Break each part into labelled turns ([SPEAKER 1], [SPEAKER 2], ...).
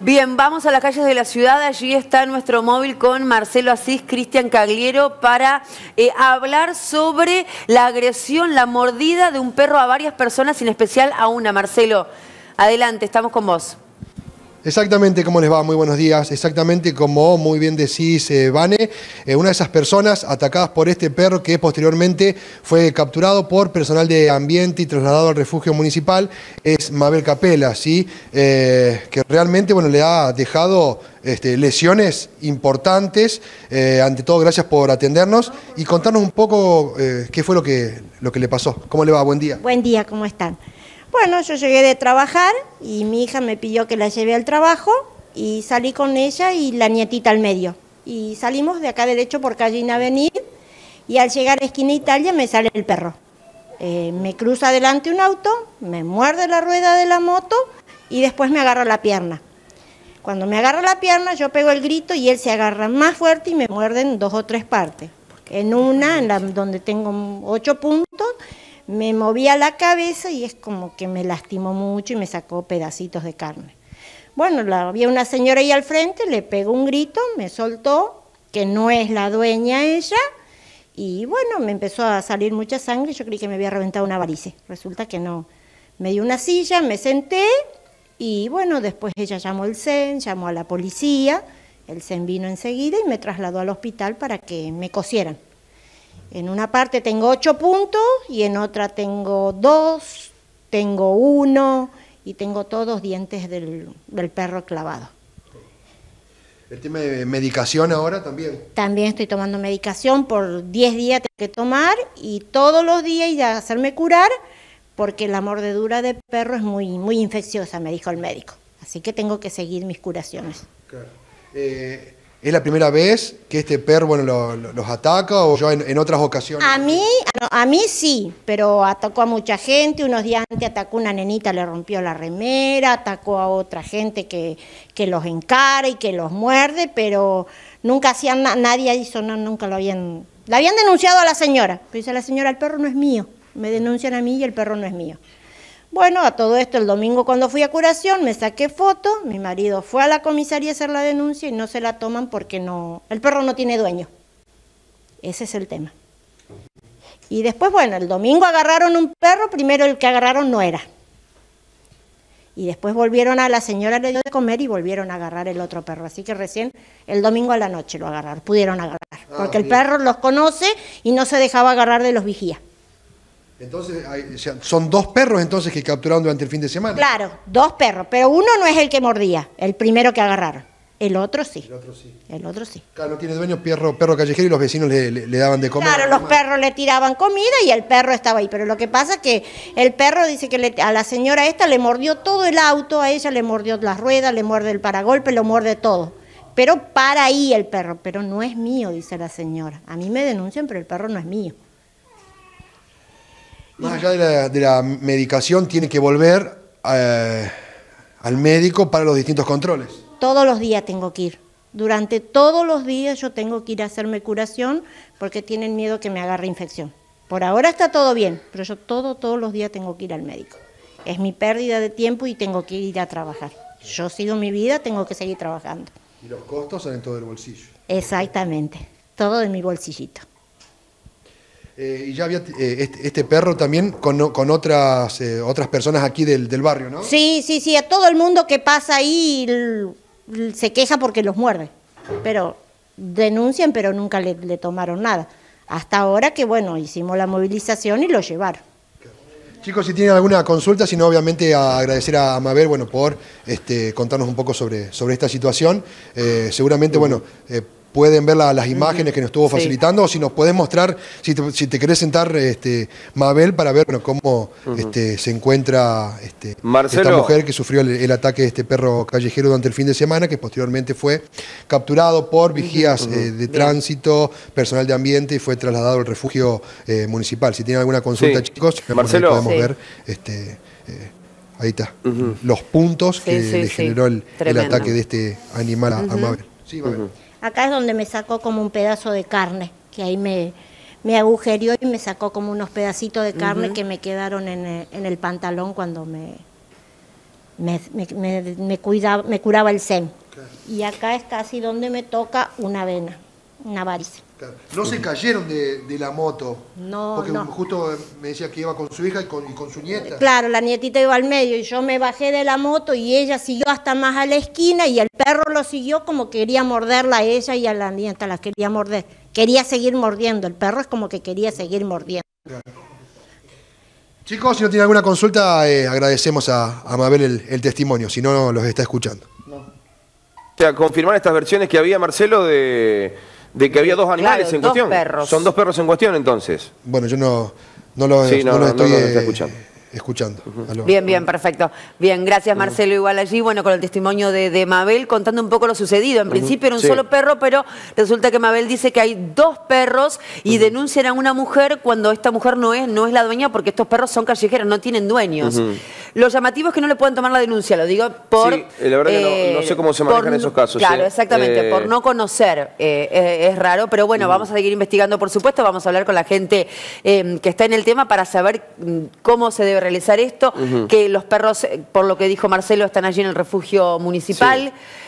[SPEAKER 1] Bien, vamos a las calles de la ciudad. Allí está nuestro móvil con Marcelo Asís, Cristian Cagliero, para hablar sobre la agresión, la mordida de un perro a varias personas, en especial a una. Marcelo, adelante, estamos con vos.
[SPEAKER 2] Exactamente, ¿cómo les va? Muy buenos días. Exactamente como muy bien decís, Vane, una de esas personas atacadas por este perro que posteriormente fue capturado por personal de ambiente y trasladado al refugio municipal es Mabel Capela, ¿sí? Que realmente le ha dejado lesiones importantes. Ante todo, gracias por atendernos y contarnos un poco qué fue lo que le pasó. ¿Cómo le va? Buen día.
[SPEAKER 3] Buen día, ¿cómo están? Bueno, yo llegué de trabajar y mi hija me pidió que la lleve al trabajo y salí con ella y la nietita al medio. Y salimos de acá derecho por calle Avenida y al llegar a esquina Italia me sale el perro. Me cruza adelante un auto, me muerde la rueda de la moto y después me agarra la pierna. Cuando me agarra la pierna yo pego el grito y él se agarra más fuerte y me muerde en 2 o 3 partes. En una, donde tengo 8 puntos, me movía la cabeza y es como que me lastimó mucho y me sacó pedacitos de carne. Bueno, había una señora ahí al frente, le pegó un grito, me soltó, que no es la dueña ella, y bueno, me empezó a salir mucha sangre, yo creí que me había reventado una varice. Resulta que no. Me dio una silla, me senté, y bueno, después ella llamó el CEN, llamó a la policía, el CEN vino enseguida y me trasladó al hospital para que me cosieran. En una parte tengo 8 puntos y en otra tengo 2, tengo 1 y tengo todos dientes del perro clavado.
[SPEAKER 2] ¿El tema de medicación ahora también?
[SPEAKER 3] También estoy tomando medicación, por 10 días tengo que tomar y todos los días ir a hacerme curar porque la mordedura de perro es muy infecciosa, me dijo el médico. Así que tengo que seguir mis curaciones.
[SPEAKER 2] Claro. ¿Es la primera vez que este perro los ataca o ya en otras ocasiones?
[SPEAKER 3] A mí sí, pero atacó a mucha gente. Unos días antes atacó a una nenita, le rompió la remera, atacó a otra gente que los encara y que los muerde, pero nunca hacían nadie hizo, nunca lo habían... La habían denunciado a la señora, pero dice la señora, el perro no es mío, me denuncian a mí y el perro no es mío. Bueno, a todo esto el domingo cuando fui a curación me saqué foto, mi marido fue a la comisaría a hacer la denuncia y no se la toman porque el perro no tiene dueño. Ese es el tema. Y después, bueno, el domingo agarraron un perro, primero el que agarraron no era. Y después volvieron a la señora, le dio de comer y volvieron a agarrar el otro perro. Así que recién el domingo a la noche lo agarraron, pudieron agarrar. Porque el perro los conoce y no se dejaba agarrar de los vigías.
[SPEAKER 2] Entonces, son 2 perros entonces que capturaron durante el fin de semana.
[SPEAKER 3] Claro, 2 perros, pero uno no es el que mordía, el primero que agarraron. El otro sí. El otro sí.
[SPEAKER 2] Claro, no tiene dueño, perro callejero y los vecinos le daban de comer.
[SPEAKER 3] Claro, los perros le tiraban comida y el perro estaba ahí. Pero lo que pasa es que el perro dice que a la señora esta le mordió todo el auto, a ella le mordió las ruedas, le muerde el paragolpe, lo muerde todo. Pero para ahí el perro, pero no es mío, dice la señora. A mí me denuncian, pero el perro no es mío.
[SPEAKER 2] Más allá de la medicación, tiene que volver al médico para los distintos controles.
[SPEAKER 3] Todos los días tengo que ir. Durante todos los días yo tengo que ir a hacerme curación porque tienen miedo que me agarre infección. Por ahora está todo bien, pero yo todos los días tengo que ir al médico. Es mi pérdida de tiempo y tengo que ir a trabajar. Yo sigo mi vida, tengo que seguir trabajando.
[SPEAKER 2] Y los costos salen todo del bolsillo.
[SPEAKER 3] Exactamente, todo de mi bolsillito.
[SPEAKER 2] Y ya había este perro también con otras personas aquí del barrio, ¿no?
[SPEAKER 3] Sí, a todo el mundo que pasa ahí se queja porque los muerde, pero denuncian, pero nunca le tomaron nada. Hasta ahora que, bueno, hicimos la movilización y lo llevaron.
[SPEAKER 2] Chicos, si tienen alguna consulta, si no, obviamente agradecer a Mabel, por contarnos un poco sobre esta situación. Seguramente, pueden ver las imágenes que nos estuvo facilitando, o si nos podés mostrar, si te querés sentar, Mabel, para ver cómo se encuentra esta mujer que sufrió el ataque de este perro callejero durante el fin de semana, que posteriormente fue capturado por vigías de tránsito, personal de ambiente, y fue trasladado al refugio municipal. Si tienen alguna consulta, chicos,
[SPEAKER 4] Marcelo,
[SPEAKER 2] podemos ver ahí está, los puntos que le generó el ataque de este animal a Mabel. Sí, Mabel.
[SPEAKER 3] Acá es donde me sacó como un pedazo de carne, que ahí me agujerió y me sacó como unos pedacitos de carne que me quedaron en el pantalón cuando me curaba el seno. Claro. Y acá es casi donde me toca una vena, una varice.
[SPEAKER 2] Claro. No se cayeron de la moto,
[SPEAKER 3] no,
[SPEAKER 2] porque
[SPEAKER 3] no.
[SPEAKER 2] Justo me decía que iba con su hija y con su nieta.
[SPEAKER 3] Claro, la nietita iba al medio y yo me bajé de la moto y ella siguió hasta más a la esquina y el perro lo siguió como quería morderla a ella y a la nieta, la quería morder. Quería seguir mordiendo, el perro es como que quería seguir mordiendo.
[SPEAKER 2] Claro. Chicos, si no tienen alguna consulta, agradecemos a Mabel el testimonio, si no los está escuchando.
[SPEAKER 4] No. O sea, confirmar estas versiones que había, Marcelo, de que había dos animales en cuestión.
[SPEAKER 1] Perros.
[SPEAKER 4] Son dos perros en cuestión, entonces.
[SPEAKER 2] Bueno, yo no los estoy escuchando.
[SPEAKER 1] Bien, bien, perfecto. Bien, gracias Marcelo, igual allí, bueno, con el testimonio de Mabel, contando un poco lo sucedido. En principio era un solo perro, pero resulta que Mabel dice que hay dos perros y denuncian a una mujer cuando esta mujer no es la dueña, porque estos perros son callejeros, no tienen dueños. Lo llamativo es que no le pueden tomar la denuncia, lo digo por...
[SPEAKER 4] Sí, la verdad que no sé cómo se manejan esos casos.
[SPEAKER 1] Claro, exactamente, por no conocer. Es raro, pero bueno, vamos a seguir investigando, por supuesto, vamos a hablar con la gente que está en el tema para saber cómo se debe realizar esto, que los perros, por lo que dijo Marcelo, están allí en el refugio municipal,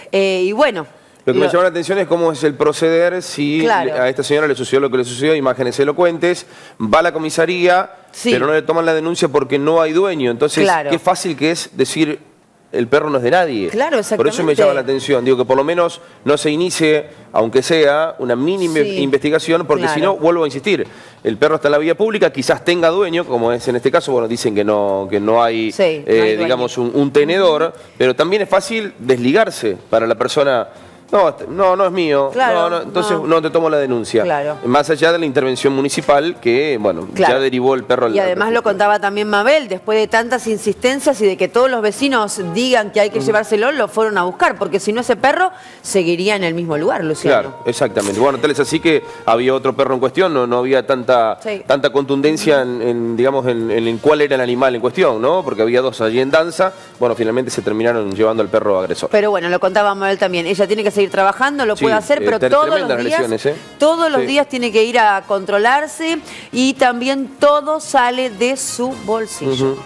[SPEAKER 1] y bueno...
[SPEAKER 4] Lo que me llama la atención es cómo es el proceder si a esta señora le sucedió lo que le sucedió, imágenes elocuentes, va a la comisaría, pero no le toman la denuncia porque no hay dueño. Entonces, qué fácil que es decir, el perro no es de nadie.
[SPEAKER 1] Claro, exactamente.
[SPEAKER 4] Por eso me llama la atención. Digo que por lo menos no se inicie, aunque sea, una mínima investigación, porque si no, vuelvo a insistir, el perro está en la vía pública, quizás tenga dueño, como es en este caso, bueno, dicen que no hay, digamos, un tenedor, pero también es fácil desligarse para la persona... No es mío, entonces no te tomo la denuncia. Más allá de la intervención municipal que, bueno, ya derivó el perro al...
[SPEAKER 1] Y además lo contaba también Mabel, después de tantas insistencias y de que todos los vecinos digan que hay que llevárselo, lo fueron a buscar, porque si no ese perro seguiría en el mismo lugar, Luciano.
[SPEAKER 4] Claro, exactamente. Bueno, tal es así que había otro perro en cuestión, no había tanta contundencia digamos, en cuál era el animal en cuestión, ¿no? Porque había dos allí en danza, bueno, finalmente se terminaron llevando al perro agresor.
[SPEAKER 1] Pero bueno, lo contaba Mabel también, ella tiene que seguir trabajando, lo puede hacer, pero todos los días tiene que ir a controlarse y también todo sale de su bolsillo.